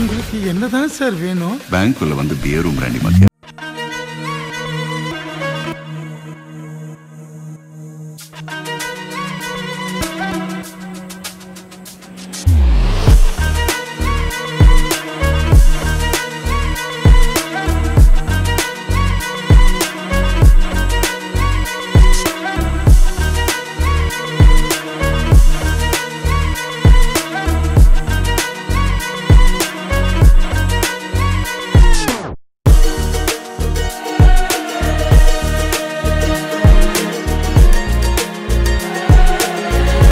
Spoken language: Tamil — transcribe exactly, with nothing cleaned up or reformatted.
உங்களுக்கு என்னதான் சார் வேணும்? பேங்க்குள்ள வந்து பியரும் பிராண்டி மாதிரி